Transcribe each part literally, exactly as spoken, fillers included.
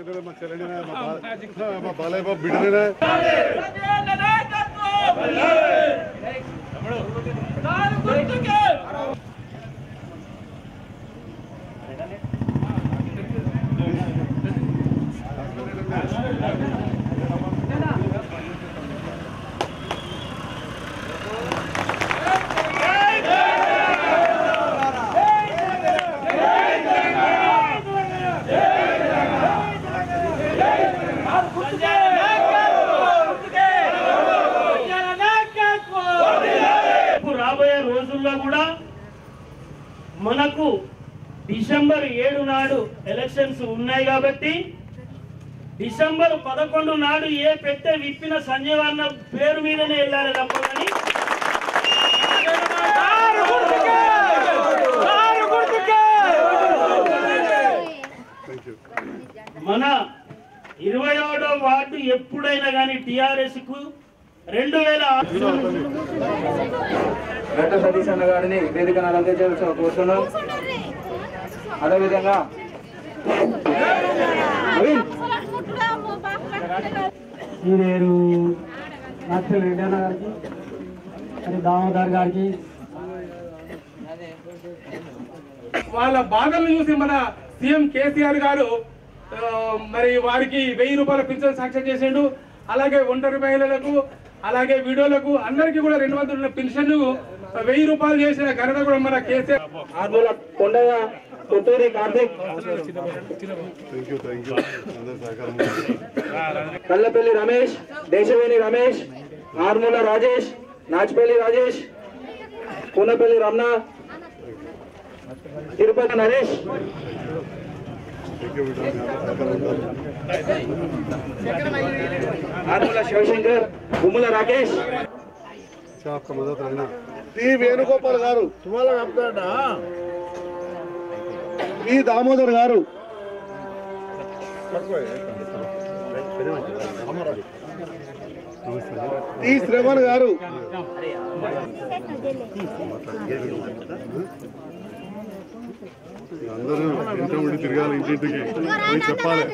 బాలయ్య బాబు బిడ్డనే రాబోయే రోజుల్లో కూడా మనకు డిసెంబర్ ఏడు నాడు ఎలక్షన్స్ ఉన్నాయి కాబట్టి డిసెంబర్ పదకొండు నాడు ఏ పెట్టే విప్పిన సంజయ్ వర్మ పేరు మీదనే వెళ్ళాలి తప్పదని మన ఇరవై ఏడో వార్డు ఎప్పుడైనా కానీ టిఆర్ఎస్ కు రెండు వేల గట్ట సతీష్ అన్న గారిని వేదికను అలంకరించాల్సిన కోరుతున్నాం. అదేవిధంగా సీనియరు నచ్చల్ రెడ్డి అన్న గారికి మరి దామోదర్ గారికి వాళ్ళ బాధలను చూసి మన సీఎం కేసీఆర్ గారు మరి వారికి వెయ్యి రూపాయల పింఛన్ సాంక్షన్ చేసిండు. అలాగే ఒంటరి మహిళలకు అలాగే వీడియోలకు అందరికీ కూడా రెండు వందల పెన్షన్ వెయ్యి రూపాయలు చేసిన ఘనత కూడా మన కేసీఆర్. ఆర్మూల కొండయ్య, కొత్తూరి కార్తిక్, కల్లపల్లి రమేష్, దేశవేణి రమేష్, ఆర్మూల రాజేష్, నాచిపల్లి రాజేష్, కూనపల్లి రమణ, తిరుపతి నరేష్, ఆర్మూల శివశంకర్, గుమ్మల రాకేష్, టి వేణుగోపాల్ గారు, ఈ దామోదర్ గారు, ఈ శ్రవణ్ గారు, అందరూ ఇంటి ఉండి తిరగాలి, ఇంటింటికి పోయి చెప్పాలి.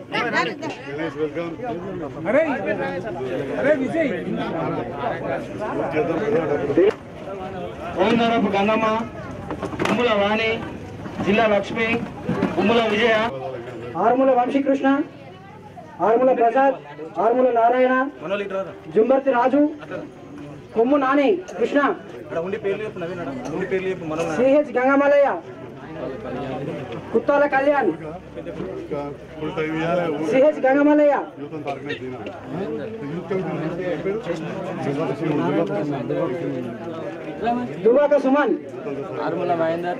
ఓందరపు గంగమ్మ, గుమ్మల వాణి, జిల్లా లక్ష్మి, గుమ్మల విజయ, ఆర్ముల వంశీకృష్ణ, ఆర్ముల ప్రసాద్, ఆర్ముల నారాయణ, జుంబర్తి రాజు, కొమ్ము నాని కృష్ణ, సిహెచ్ గంగమలయ్య, కుత్తాల కళ్యాణ్, సిహెచ్ గంగమలయ్య, దుబాక సుమన్, ఆర్ముల మహేందర్,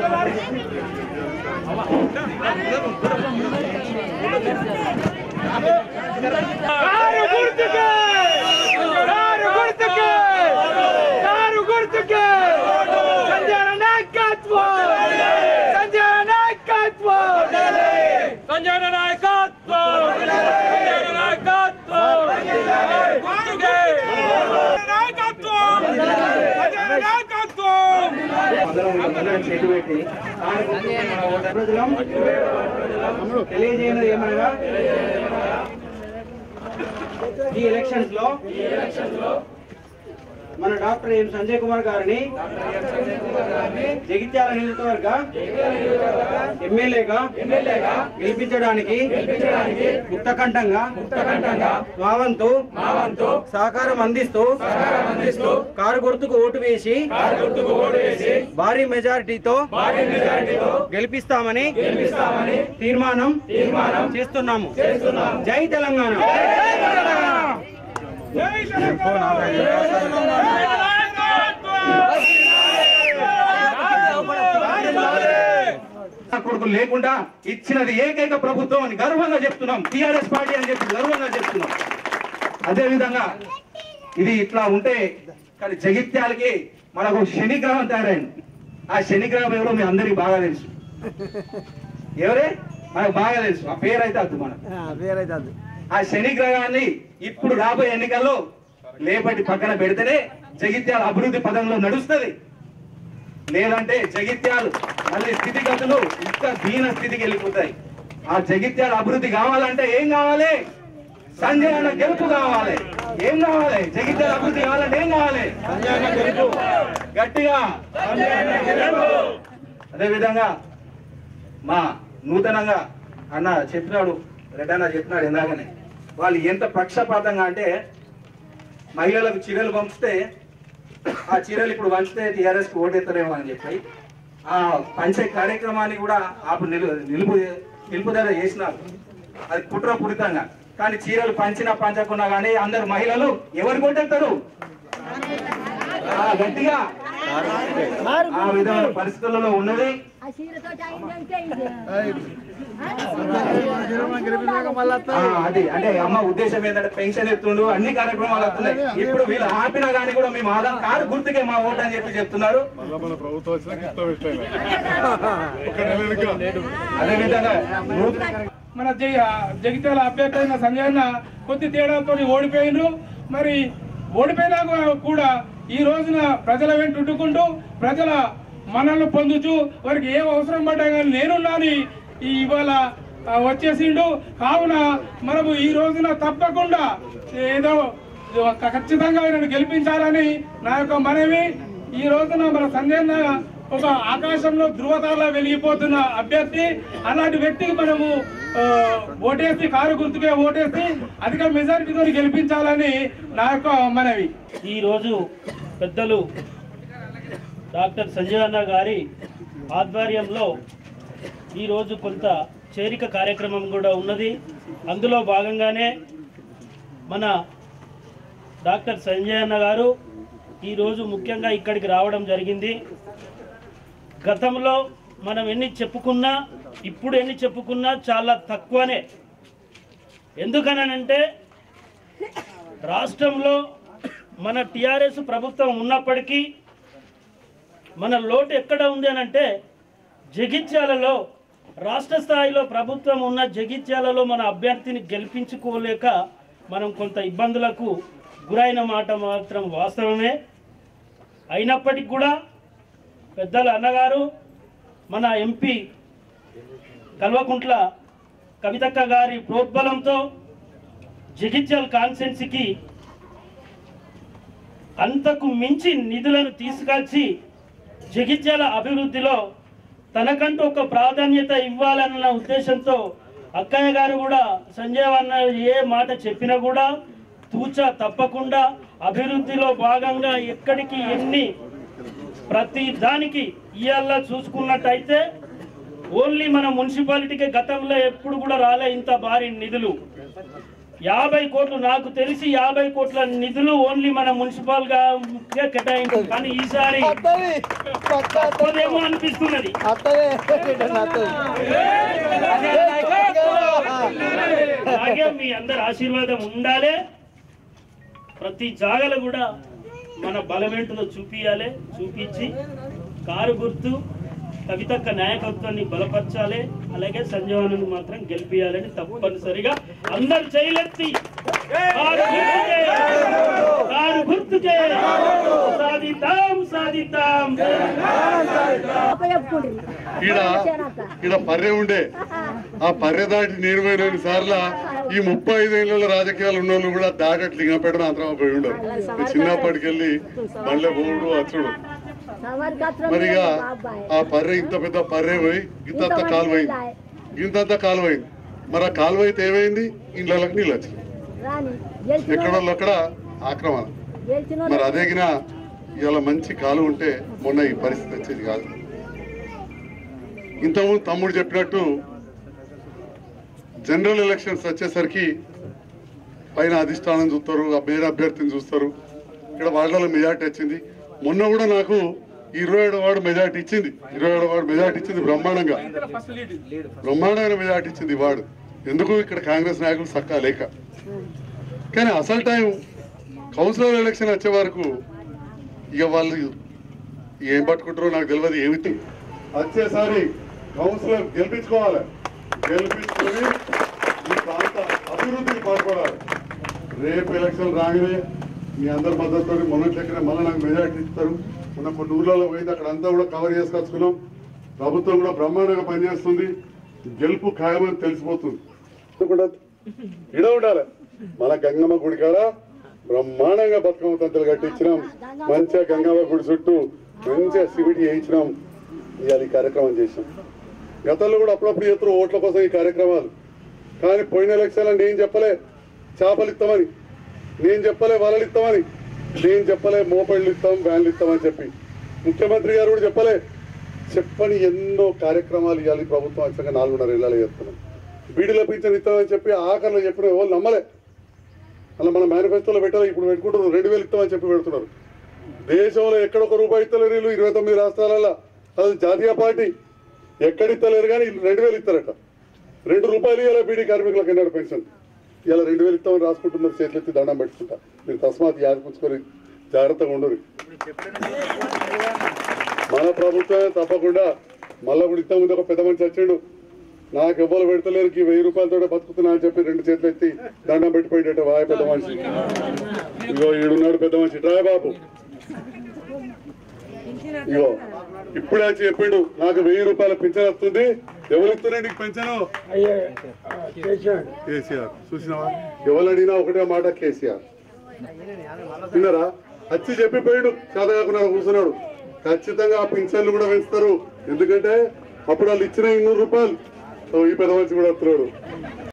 తెలియజేయనది ఏమనగా ఈ ఎలక్షన్స్ లో మన డాక్టర్ ఎం సంజయ్ కుమార్ గారిని జగిత్యాల నియోజకవర్గ ఎమ్మెల్యేగా గెలిపించడానికి ముక్తకంఠంగా మావంతు సహకారం అందిస్తూ కారు గుర్తుకు ఓటు వేసి భారీ మెజారిటీతో గెలిపిస్తామని తీర్మానం చేస్తున్నాము. జై తెలంగాణ. కొడుకులు లేకుండా ఇచ్చినది ఏకైక ప్రభుత్వం అని గర్వంగా చెప్తున్నాం. టిఆర్ఎస్ పార్టీ అని చెప్పి గర్వంగా చెప్తున్నాం. అదేవిధంగా ఇది ఇట్లా ఉంటే కానీ జగిత్యాలకి మనకు శనిగ్రహం తయారైంది. ఆ శనిగ్రహం ఎవరో మీ అందరికి బాగా తెలుసు. ఎవరే మనకు బాగా తెలుసు. ఆ పేరు అయితే అద్దు మనకు పేరైతే అద్దు. ఆ శనిగ్రహాన్ని ఇప్పుడు రాబోయే ఎన్నికల్లో లేపటి పక్కన పెడితేనే జగిత్యాల అభివృద్ధి పదంలో నడుస్తుంది. లేదంటే జగిత్యాలు మళ్ళీ స్థితిగతులు ఇంకా దీన స్థితికి వెళ్ళిపోతాయి. ఆ జగిత్యాల అభివృద్ధి కావాలంటే ఏం కావాలి? సంజయ్ అన్న గెలుపు కావాలి. ఏం కావాలి? జగిత్యాల అభివృద్ధి కావాలంటే ఏం కావాలి? సంజయ్ అన్న గెలుపు. గట్టిగా అదేవిధంగా మా నూతనంగా అన్న చెప్పినాడు, రెడ్డి అన్న చెప్పినాడు ఇందాకనే, వాళ్ళు ఎంత పక్షపాతంగా అంటే మహిళలకు చీరలు పంపితే ఆ చీరలు ఇప్పుడు పంచితే టీఆర్ఎస్ కి ఓటెత్తరేమో అని చెప్పి ఆ పంచే కార్యక్రమాన్ని కూడా ఆపు నిలు నిలుపు నిలుపుదల చేసినారు. అది కుట్రపూరితంగా. కానీ చీరలు పంచినా పంచకున్నా కానీ అందరు మహిళలు ఎవరు కొట్టేస్తారు? గట్టిగా ఆ విధమైన పరిస్థితులలో ఉన్నది. అది అంటే అమ్మ ఉద్దేశం ఏంటంటే పెన్షన్ ఎత్తుండు, అన్ని కార్యక్రమాలు వస్తున్నాయి. ఇప్పుడు వీళ్ళు ఆపినా కానీ కూడా మేము ఆధార్ కార్డు గుర్తుకే మా ఓటు అని చెప్పి చెప్తున్నారు. అదేవిధంగా మన జగిత్యాల అభ్యర్థి అయిన సంజయ్ అన్న కొద్ది తేడాతో ఓడిపోయిండ్రు. మరి ఓడిపోయినా కూడా ఈ రోజున ప్రజల వెంట ఉంటుకుంటూ ప్రజల మనల్ని పొందుతూ వారికి ఏం అవసరం పడ్డా కానీ నేనున్నాను ఇవాళ వచ్చేసిండు. కావున మనము ఈ రోజున తప్పకుండా ఏదో ఖచ్చితంగా ఆయనను గెలిపించాలని నా యొక్క మనవి. ఈ రోజున మన సంజయ్ అన్న ఒక ఆకాశంలో ధృవతారలా వెలిగిపోతున్న అభ్యర్థి. అలాంటి వ్యక్తికి మనము ఓటేసి కారు గుర్తుకే ఓటేసి అధిక మెజారిటీతో గెలిపించాలని నా యొక్క మనవి. ఈరోజు పెద్దలు డాక్టర్ సంజయ్ అన్న గారి ఆధ్వర్యంలో ఈరోజు కొంత చేరిక కార్యక్రమం కూడా ఉన్నది. అందులో భాగంగానే మన డాక్టర్ సంజయ్ అన్న గారు ఈరోజు ముఖ్యంగా ఇక్కడికి రావడం జరిగింది. గతంలో మనం ఎన్ని చెప్పుకున్నా ఇప్పుడు ఎన్ని చెప్పుకున్నా చాలా తక్కువనే. ఎందుకనంటే రాష్ట్రంలో మన టీఆర్ఎస్ ప్రభుత్వం ఉన్నప్పటికీ మన లోటు ఎక్కడ ఉంది అని అంటే జగిత్యాలలో రాష్ట్ర స్థాయిలో ప్రభుత్వం ఉన్న జగిత్యాలలో మన అభ్యర్థిని గెలిపించుకోలేక మనం కొంత ఇబ్బందులకు గురైన మాట మాత్రం వాస్తవమే. అయినప్పటికీ కూడా పెద్దల అన్నగారు మన ఎంపీ కల్వకుంట్ల కవితక్క గారి ప్రోద్బలంతో జగిత్యాల కాన్స్టిట్యున్సీకి అంతకు మించి నిధులను తీసుకొచ్చి జగిత్యాల అభివృద్ధిలో తనకంటూ ఒక ప్రాధాన్యత ఇవ్వాలన్న ఉద్దేశంతో అక్కయ్య గారు కూడా సంజయ్ అన్న ఏ మాట చెప్పినా కూడా తూచా తప్పకుండా అభివృద్ధిలో భాగంగా ఎక్కడికి ఎన్ని ప్రతి దానికి ఇవాళ చూసుకున్నట్టయితే ఓన్లీ మన మున్సిపాలిటీకి గతంలో ఎప్పుడు కూడా రాలే ఇంత భారీ నిధులు. యాభై కోట్లు నాకు తెలిసి యాభై కోట్ల నిధులు ఓన్లీ మన మున్సిపల్ గా కేటాయించారు. కానీ ఈసారి తప్పదేమో అనిపిస్తున్నది. అలాగే మీ అందరి ఆశీర్వాదం ఉండాలి. ప్రతి జాగలో కూడా మన బలమేంటులో చూపియాలి. చూపించి కారు గుర్తు కవితక్క నాయకత్వాన్ని బలపరచాలి. అలాగే సంజయ్ మాత్రం గెలిపియాలని తప్పనిసరిగా అందరు చేయలెత్తి కారు గుర్తుకే సాధిద్దాం సాధిద్దాం. ఈడ ఈడ పర్రె ఉండే ఆ పర్రె దాటి నేను పోయిన సార్ల ఈ ముప్పై ఐదేళ్ల రాజకీయాలు ఉన్న వాళ్ళు కూడా దాటట్లు లింగపేట ఆంధ్ర పోయి ఉండరు. చిన్నప్పటికెళ్ళి బండ్లే పోడు వచ్చుడు. మరిగా ఆ పర్రె ఇంత పెద్ద పర్రె పోయి ఇంతంత కాలువైంది ఇంతంత కాలువైంది. మరి ఆ కాలువ అయితే ఏమైంది? ఇళ్ళకి నీళ్ళు వచ్చింది. ఎక్కడోళ్ళు అక్కడ ఆక్రమణ. మరి అదేగిన ఇవాళ మంచి కాలువ ఉంటే మొన్న ఈ పరిస్థితి వచ్చేది కాదు. ఇంతకుముందు తమ్ముడు చెప్పినట్టు జనరల్ ఎలక్షన్స్ వచ్చేసరికి పైన అధిష్టానం చూస్తారు, వేరే అభ్యర్థిని చూస్తారు. ఇక్కడ వాళ్ళలో మెజార్టీ వచ్చింది. మొన్న కూడా నాకు ఇరవై ఏడు వార్డు మెజార్టీ ఇచ్చింది. ఇరవై ఏడు వార్డు మెజార్టీ ఇచ్చింది బ్రహ్మాండంగా బ్రహ్మాండమైన మెజార్టీ ఇచ్చింది వార్డు. ఎందుకు? ఇక్కడ కాంగ్రెస్ నాయకులు సక్కా లేక. కానీ అసలు టైం కౌన్సిలర్ ఎలక్షన్ వచ్చే వరకు ఇక వాళ్ళు ఏం పట్టుకుంటారో నాకు తెలియదు. ఏమిటి వచ్చేసారి కౌన్సిలర్ గెలిపించుకోవాలి. గెలిపించుకొని ఈ ప్రాంత అభివృద్ధికి పాల్పడాలి. రేపు ఎలక్షన్ రాగానే మీ అందరి మద్దతుతో మొన్నటి లెక్కనే మళ్ళీ నాకు మెజార్టీ ఇస్తారు. మొన్న కొన్ని ఊర్లలో పోయింది, అక్కడ అంతా కూడా కవర్ చేసుకొచ్చుకున్నాం. ప్రభుత్వం కూడా బ్రహ్మాండంగా పనిచేస్తుంది. గెలుపు ఖాయమని తెలిసిపోతుంది. ఇడ ఉండాలి. మన గంగమ్మ గుడి కాడ బ్రహ్మాండంగా బతుకమ్మ తంతలు కట్టించినాం. మంచిగా గంగమ్మ గుడి చుట్టూ మంచిగా సివిటి వేయించినాం. ఇవాళ ఈ కార్యక్రమం చేసినాం. గతంలో కూడా అప్పుడప్పుడు చేస్తారు ఓట్ల కోసం ఈ కార్యక్రమాలు. కానీ పోయిన ఎలక్షన్లో నేను చెప్పలే చేపలు ఇస్తామని, నేను చెప్పలే వలలు ఇస్తామని, నేను చెప్పలే మోపళ్ళు ఇస్తాం వ్యాన్లు ఇస్తామని చెప్పి ముఖ్యమంత్రి గారు కూడా చెప్పలే. చెప్పని ఎన్నో కార్యక్రమాలు ఇవ్వాలి ప్రభుత్వం వచ్చాక నాలుగున్నర ఏళ్ళలో చేస్తున్నాం. బీడీలో పింఛన్ ఇస్తామని చెప్పి ఆఖరిలో చెప్పిన ఎవరు నమ్మలే. అలా మన మేనిఫెస్టోలో పెట్టాలి. ఇప్పుడు పెట్టుకుంటున్నారు రెండు వేలు ఇస్తామని చెప్పి పెడుతున్నారు. దేశంలో ఎక్కడొక రూపాయి ఇస్తలేరు వీళ్ళు. ఇరవై తొమ్మిది రాష్ట్రాలలో అది జాతీయ పార్టీ ఎక్కడ ఇస్తలేరు కానీ రెండు వేలు ఇస్తారట. రెండు రూపాయలు ఇవ్వాలి బీడీ కార్మికులకు ఎన్నడు పెన్షన్. ఇలా రెండు వేలు ఇస్తామని రాసుకుంటున్నారు. చేతులు ఎత్తి దండం పెట్టుకుంటా. మీరు తస్మాత్ యాదపుచ్చుకొని జాగ్రత్తగా ఉండరు. మన ప్రభుత్వమే తప్పకుండా మళ్ళీ కూడా ఇంత ముందు ఒక పెద్ద మనిషి వచ్చిండు. నాకు ఎవ్వరు పెడతలేరు ఈ వెయ్యి రూపాయలతో బతుకుతున్నా అని చెప్పి రెండు చేతులు ఎత్తి దండం పెట్టిపోయేట వాయ పెద్ద మనిషి. ఇగో ఈడున్నాడు పెద్ద మనిషి రాయ బాబు. ఇగో ఇప్పుడే వచ్చి చెప్పిండు నాకు వెయ్యి రూపాయల పింఛన్ వస్తుంది. ఎవరు ఇస్తున్నాయి నీకు పెన్షన్? కేసీఆర్. చూసినావా? ఎవరు అడిగినా ఒకటే మాట కేసీఆర్. విన్నారా? వచ్చి చెప్పిపోయాడు. చేత కాకుండా కూర్చున్నాడు. ఖచ్చితంగా ఆ పింఛన్లు కూడా పెంచుతారు. ఎందుకంటే అప్పుడు వాళ్ళు ఇచ్చిన ఇన్నూరు రూపాయలు ఈ పెద్ద మనిషి కూడా వస్తున్నాడు.